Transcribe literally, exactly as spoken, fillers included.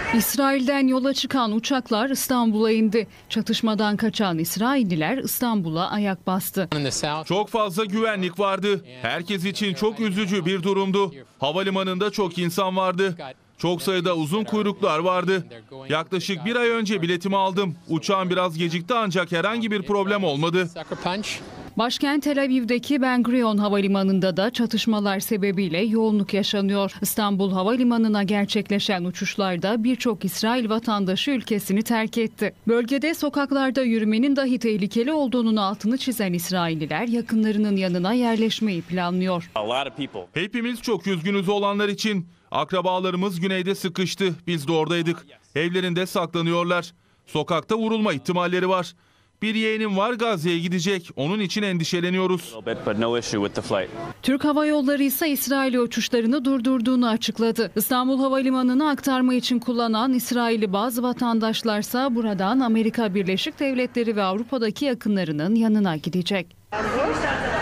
İsrail'den yola çıkan uçaklar İstanbul'a indi. Çatışmadan kaçan İsrailliler İstanbul'a ayak bastı. Çok fazla güvenlik vardı. Herkes için çok üzücü bir durumdu. Havalimanında çok insan vardı. Çok sayıda uzun kuyruklar vardı. Yaklaşık bir ay önce biletimi aldım. Uçağım biraz gecikti ancak herhangi bir problem olmadı. Başkent Tel Aviv'deki Ben Gurion Havalimanı'nda da çatışmalar sebebiyle yoğunluk yaşanıyor. İstanbul Havalimanı'na gerçekleşen uçuşlarda birçok İsrail vatandaşı ülkesini terk etti. Bölgede sokaklarda yürümenin dahi tehlikeli olduğunun altını çizen İsrailliler yakınlarının yanına yerleşmeyi planlıyor. Hepimiz çok üzgünüz olanlar için. Akrabalarımız güneyde sıkıştı. Biz de oradaydık. Evlerinde saklanıyorlar. Sokakta vurulma ihtimalleri var. Bir yeğenim var, Gazze'ye gidecek. Onun için endişeleniyoruz. Türk Hava Yolları ise İsrail uçuşlarını durdurduğunu açıkladı. İstanbul Havalimanı'nı aktarma için kullanan İsrailli bazı vatandaşlarsa buradan Amerika Birleşik Devletleri ve Avrupa'daki yakınlarının yanına gidecek.